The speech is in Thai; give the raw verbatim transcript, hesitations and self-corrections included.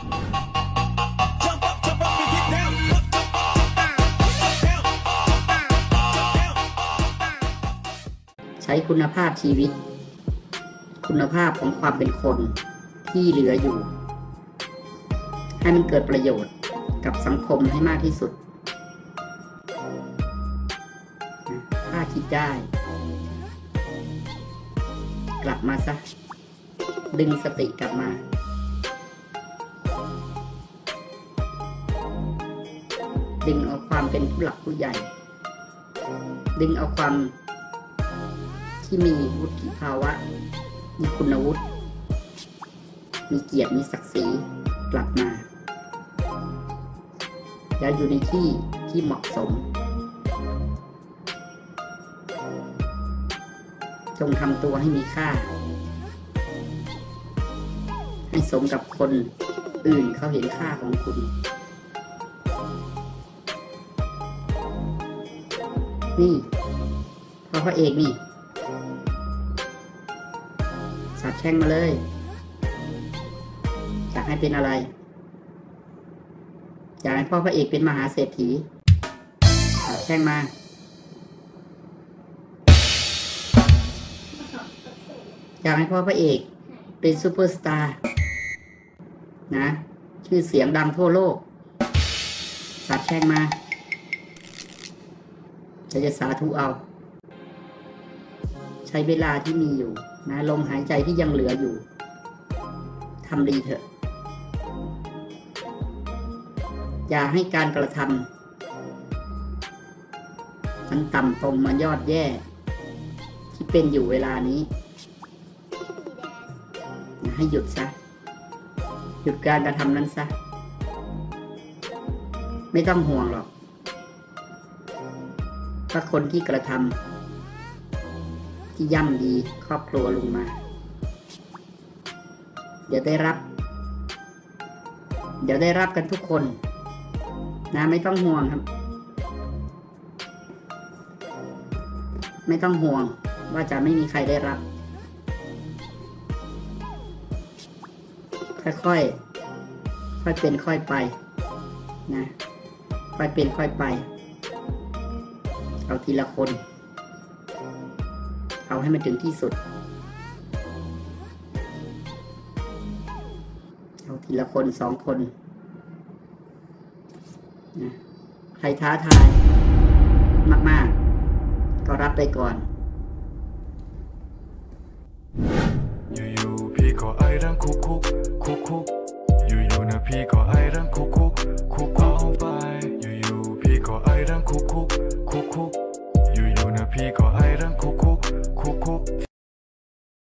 ใช้คุณภาพชีวิตคุณภาพของความเป็นคนที่เหลืออยู่ให้มันเกิดประโยชน์กับสังคมให้มากที่สุดถ้าคิดได้กลับมาซะดึงสติกลับมาดึงเอาความเป็นผู้หลักผู้ใหญ่ดึงเอาความที่มีวุฒิภาวะมีคุณวุฒิมีเกียรติมีศักดิ์ศรีกลับมาอย่าอยู่ในที่ที่เหมาะสมจงทำตัวให้มีค่าให้สมกับคนอื่นเขาเห็นค่าของคุณนี่พอพระเอกนี่สาบแช่งมาเลยอยากให้เป็นอะไรอยากให้พ่อพระเอกเป็นมหาเศรษฐีสาบแช่งมาอยากให้พ่อพระเอกเป็นซูเปอร์สตาร์นะชื่อเสียงดังทั่วโลกสาบแช่งมาจะจะสาธุเอาใช้เวลาที่มีอยู่นะลมหายใจที่ยังเหลืออยู่ทำดีเถอะอย่าให้การกระทำมันต่ำตมมันยอดแย่ที่เป็นอยู่เวลานี้ให้หยุดซะหยุดการกระทำนั้นซะไม่ต้องห่วงหรอกว่าคนที่กระทำที่ย่ำดีครอบครัวลงมาเดี๋ยวได้รับเดี๋ยวได้รับกันทุกคนนะไม่ต้องห่วงครับไม่ต้องห่วงว่าจะไม่มีใครได้รับค่อยๆค่อยค่อยเป็นค่อยไปนะค่อยเป็นค่อยไปเอาทีละคนเอาให้มันถึงที่สุดเอาทีละคนสองคนนะใครท้าทายมากๆก็รับไปก่อนอยู่ๆพี่ก็ไอรังคุกคุกคุกคุกอยู่ๆนะพี่ก็ไอรังคุกคุกคุกคุกไปอยู่ๆพี่ก็ไอรังคุกคุกคุกคุกอยู่ๆนะพี่ก็ไอ